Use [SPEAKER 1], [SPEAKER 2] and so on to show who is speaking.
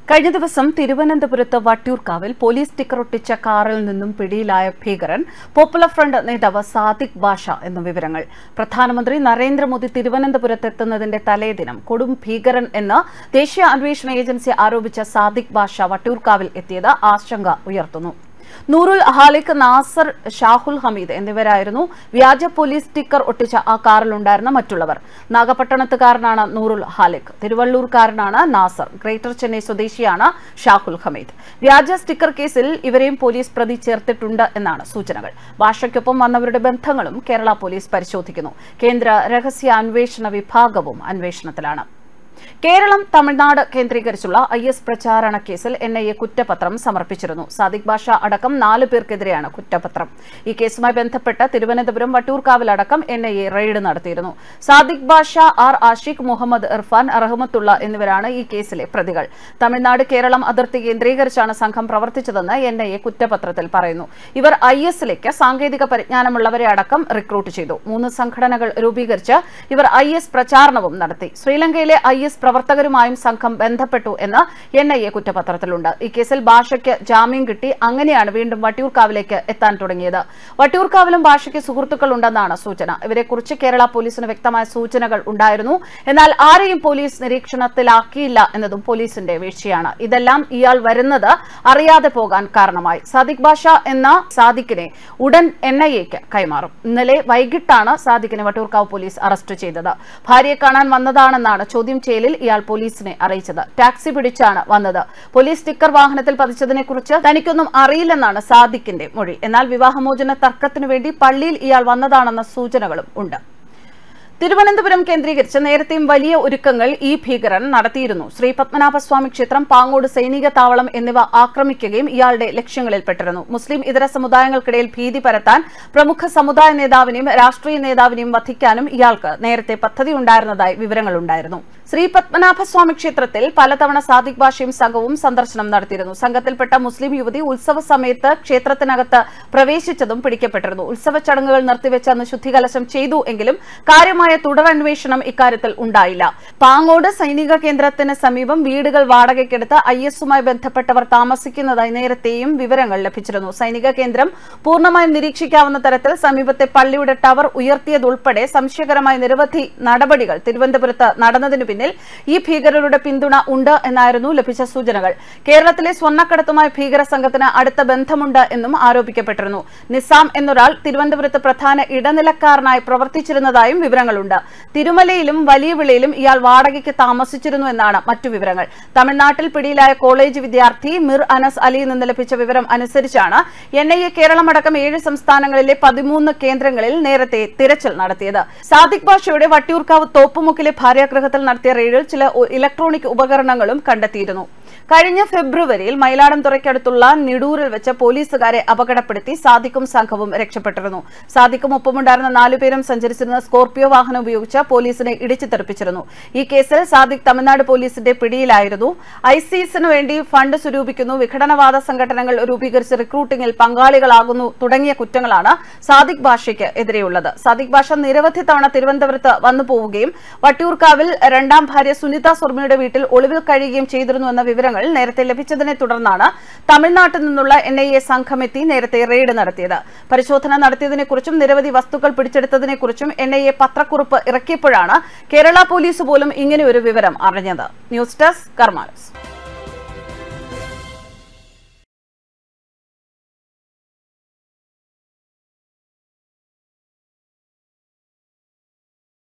[SPEAKER 1] കഴിഞ്ഞ ദിവസം തിരുവനന്തപുരത്ത് വട്ടിയൂർക്കാവിൽ പോലീസ് സ്റ്റിക്കർ ഒട്ടിച്ച കാറിൽ നിന്നും പിടിയിലായ ഭീകരൻ പോപ്പുലർ ഫ്രണ്ട് നേതാവ് സാദിഖ് ബാഷ എന്ന വിവരങ്ങൾ. പ്രധാനമന്ത്രി നരേന്ദ്രമോദി തിരുവനന്തപുരത്തെത്തുന്നതിന്റെ തലേദിനം കൊടും ഭീകരൻ എന്ന് ദേശീയ അന്വേഷണ ഏജൻസി ആരോപിച്ച സാദിഖ് ബാഷ വട്ടിയൂർക്കാവിൽ എത്തിയത് ആശങ്ക ഉയർത്തുന്നു. നൂറുൽ ഹാലിഖ്, നാസർ, ഷാഹുൽ ഹമീദ് എന്നിവരായിരുന്നു വ്യാജ പോലീസ് സ്റ്റിക്കർ ഒട്ടിച്ച ആ കാറിലുണ്ടായിരുന്ന മറ്റുള്ളവർ. നാഗപട്ടണത്തുകാരനാണ് നൂറുൽ ഹാലിഖ്, തിരുവള്ളൂർക്കാരനാണ് നാസർ, ഗ്രേറ്റർ ചെന്നൈ സ്വദേശിയാണ് ഷാഹുൽ ഹമീദ്. വ്യാജ സ്റ്റിക്കർ കേസിൽ ഇവരെയും പോലീസ് പ്രതി ചേർത്തിട്ടുണ്ട് എന്നാണ് സൂചനകൾ. ഭാഷയ്ക്കൊപ്പം വന്നവരുടെ ബന്ധങ്ങളും കേരള പോലീസ് പരിശോധിക്കുന്നു. കേന്ദ്ര രഹസ്യ അന്വേഷണ വിഭാഗവും അന്വേഷണത്തിലാണ്. കേരളം, തമിഴ്നാട് കേന്ദ്രീകരിച്ചുള്ള IS പ്രചാരണ കേസിൽ NIA കുറ്റപത്രം സമർപ്പിച്ചിരുന്നു. സാദിഖ് ബാഷ അടക്കം 4 പേർക്കെതിരെയാണ് കുറ്റപത്രം. ഈ കേസുമായി ബന്ധപ്പെട്ട് തിരുവനന്തപുരം വട്ടിയൂർക്കാവിലടക്കം NIA റെയ്ഡ് നടത്തിയിരുന്നു. സാദിഖ് ബാഷ, R ആഷിഖ്, മുഹമ്മദ് ഇർഫാൻ, റഹ്മത്തുള്ള എന്നിവരാണ് ഈ കേസിലെ പ്രതികൾ. തമിഴ്നാട്, കേരളം അതിർത്തി കേന്ദ്രീകരിച്ചാണ് സംഘം പ്രവർത്തിച്ചതെന്ന് NIA കുറ്റപത്രത്തിൽ പറയുന്നു. ഇവർ ISലേക്ക് സാങ്കേതിക പരിജ്ഞാനമുള്ളവരെ അടക്കം റിക്രൂട്ട് ചെയ്തു. 3 സംഘടനകൾ രൂപീകരിച്ച് ഇവർ IS പ്രചാരണവും നടത്തി. ശ്രീലങ്കയിലെ IS പ്രവർത്തകരുമായും സംഘം ബന്ധപ്പെട്ടു എന്ന് NIA കുറ്റപത്രത്തിലുണ്ട്. ഈ കേസിൽ ഭാഷയ്ക്ക് ജാമ്യം കിട്ടി. അങ്ങനെയാണ് വീണ്ടും വട്ടിയൂർക്കാവിലേക്ക് എത്താൻ തുടങ്ങിയത്. വട്ടിയൂർക്കാവിലും ഭാഷയ്ക്ക് സുഹൃത്തുക്കൾ ഉണ്ടെന്നാണ് സൂചന. ഇവരെക്കുറിച്ച് കേരള പോലീസിന് വ്യക്തമായ സൂചനകൾ ഉണ്ടായിരുന്നു. എന്നാൽ ആരെയും പോലീസ് നിരീക്ഷണത്തിലാക്കിയില്ല എന്നതും പോലീസിന്റെ വീഴ്ചയാണ്. ഇതെല്ലാം ഇയാൾ വരുന്നത് അറിയാതെ പോകാൻ കാരണമായി. സാദിഖ് ബാഷ എന്ന സാദിഖിനെ ഉടൻ NIAക്ക് കൈമാറും. ഇന്നലെ വൈകിട്ടാണ് സാദിഖിനെ വട്ടിയൂർക്കാവ് പോലീസ് അറസ്റ്റ് ചെയ്തത്. ഭാര്യയെ കാണാൻ വന്നതാണെന്നാണ് ചോദ്യം ചെയ്യലിൽ ഇയാൾ പോലീസിനെ അറിയിച്ചത്. ടാക്സി പിടിച്ചാണ് വന്നത്. പോലീസ് സ്റ്റിക്കർ വാഹനത്തിൽ പതിച്ചതിനെക്കുറിച്ച് തനിക്കൊന്നും അറിയില്ലെന്നാണ് സാദിഖിന്റെ മൊഴി. എന്നാൽ വിവാഹമോചന തർക്കത്തിനു വേണ്ടി പള്ളിയിൽ ഇയാൾ വന്നതാണെന്ന സൂചനകളും ഉണ്ട്. തിരുവനന്തപുരം കേന്ദ്രീകരിച്ച് നേരത്തെയും വലിയ ഒരുക്കങ്ങൾ ഈ ഭീകരൻ നടത്തിയിരുന്നു. ശ്രീ പത്മനാഭസ്വാമി ക്ഷേത്രം, പാങ്ങോട് സൈനിക താവളം എന്നിവ ആക്രമിക്കുകയും ഇയാളുടെ ലക്ഷ്യങ്ങളിൽപ്പെട്ടിരുന്നു. മുസ്ലിം ഇതര സമുദായങ്ങൾക്കിടയിൽ ഭീതി പരത്താൻ പ്രമുഖ സമുദായ നേതാവിനെയും രാഷ്ട്രീയ നേതാവിനെയും വധിക്കാനും ഇയാൾക്ക് നേരത്തെ പദ്ധതി ഉണ്ടായിരുന്നതായി വിവരങ്ങളുണ്ടായിരുന്നു. ശ്രീ പത്മനാഭസ്വാമി ക്ഷേത്രത്തിൽ പലതവണ സാദിഖ് ബാഷയും സംഘവും സന്ദർശനം നടത്തിയിരുന്നു. സംഘത്തിൽപ്പെട്ട മുസ്ലിം യുവതി ഉത്സവ സമയത്ത് ക്ഷേത്രത്തിനകത്ത് പ്രവേശിച്ചതും പിടിക്കപ്പെട്ടിരുന്നു. ഉത്സവ ചടങ്ങുകൾ നിർത്തിവെച്ച് അന്ന് ശുദ്ധികലശം ചെയ്തു എങ്കിലും കാര്യമായ തുടരന്വേഷണം ഇക്കാര്യത്തിൽ ഉണ്ടായില്ല. പാങ്ങോട് സൈനിക കേന്ദ്രത്തിന് സമീപം വീടുകൾ വാടകയ്ക്കെടുത്ത് ISുമായി ബന്ധപ്പെട്ടവർ താമസിക്കുന്നതായി നേരത്തെയും വിവരങ്ങൾ ലഭിച്ചിരുന്നു. സൈനിക കേന്ദ്രം പൂർണ്ണമായും നിരീക്ഷിക്കാവുന്ന തരത്തിൽ സമീപത്തെ പള്ളിയുടെ ടവർ ഉയർത്തിയതുൾപ്പെടെ സംശയകരമായ നിരവധി നടപടികൾ തിരുവനന്തപുരത്ത് നടന്നതിനു പിന്നിൽ ഈ ഭീകരരുടെ പിന്തുണ ഉണ്ട് എന്നായിരുന്നു ലഭിച്ച സൂചനകൾ. കേരളത്തിലെ സ്വർണ്ണക്കടത്തുമായി ഭീകര സംഘത്തിന് അടുത്ത ബന്ധമുണ്ട് എന്നും ആരോപിക്കപ്പെട്ടിരുന്നു. നിസാം എന്നൊരാൾ തിരുവനന്തപുരത്ത് പ്രധാന ഇടനിലക്കാരനായി പ്രവർത്തിച്ചിരുന്നതായും വിവരങ്ങളുണ്ട്. തിരുമലയിലും വലിയ വിളയിലും ഇയാൾ വാടകയ്ക്ക് താമസിച്ചിരുന്നു എന്നാണ് മറ്റു വിവരങ്ങൾ. തമിഴ്നാട്ടിൽ പിടിയിലായ കോളേജ് വിദ്യാർത്ഥി മിർ അനസ് അലിയിൽ നിന്ന് ലഭിച്ച വിവരം അനുസരിച്ചാണ് NIA കേരളമടക്കം 7 സംസ്ഥാനങ്ങളിലെ 13 കേന്ദ്രങ്ങളിൽ നേരത്തെ തിരച്ചിൽ നടത്തിയത്. സാദിഖ് ബാഷയുടെ വട്ടിയൂർക്കാവ് തോപ്പുമുക്കിലെ ഭാര്യാഗൃഹത്തിൽ നടത്തിയ റെയ്ഡിൽ ചില ഇലക്ട്രോണിക് ഉപകരണങ്ങളും കണ്ടെത്തിയിരുന്നു. കഴിഞ്ഞ ഫെബ്രുവരിയിൽ മയിലാടുംതുറയ്ക്കടുത്തുള്ള നിടൂരിൽ വെച്ച് പോലീസുകാരെ അപകടപ്പെടുത്തി സാദിഖും സംഘവും രക്ഷപ്പെട്ടിരുന്നു. സാദിഖും ഒപ്പമുണ്ടായിരുന്ന 4 പേരും സഞ്ചരിച്ചിരുന്ന സ്കോർപിയോ വാഹനം ഉപയോഗിച്ച് പോലീസിനെ ഇടിച്ചു തെറിപ്പിച്ചിരുന്നു. ഈ കേസിൽ സാദിഖ് തമിഴ്നാട് പോലീസിന്റെ പിടിയിലായിരുന്നു. ISISന് വേണ്ടി ഫണ്ട് സ്വരൂപിക്കുന്നു, വിഘടനവാദ സംഘടനകൾ രൂപീകരിച്ച് റിക്രൂട്ടിംഗിൽ പങ്കാളികളാകുന്നു തുടങ്ങിയ കുറ്റങ്ങളാണ് സാദിഖ് ബാഷയ്ക്ക് എതിരെയുള്ളത്. സാദിഖ് ബാഷ നിരവധി തവണ തിരുവനന്തപുരത്ത് വന്നു പോവുകയും വട്ടിയൂർക്കാവിൽ 2ാം ഭാര്യ സുനിത സ്വർമ്മയുടെ വീട്ടിൽ ഒളിവിൽ കഴിയുകയും ചെയ്തിരുന്നുവെന്ന വിവരങ്ങൾ നേരത്തെ ലഭിച്ചതിനെ തുടർന്നാണ് തമിഴ്നാട്ടിൽ നിന്നുള്ള NIA സംഘമെത്തി നേരത്തെ റെയ്ഡ് നടത്തിയത്. പരിശോധന നടത്തിയതിനെക്കുറിച്ചും നിരവധി വസ്തുക്കൾ പിടിച്ചെടുത്തതിനെക്കുറിച്ചും NIA പത്രക്കുറിപ്പ് ഇറക്കിയപ്പോഴാണ് കേരള പോലീസ് പോലും ഇങ്ങനെയൊരു വിവരം അറിഞ്ഞത്. News desk, Karma news.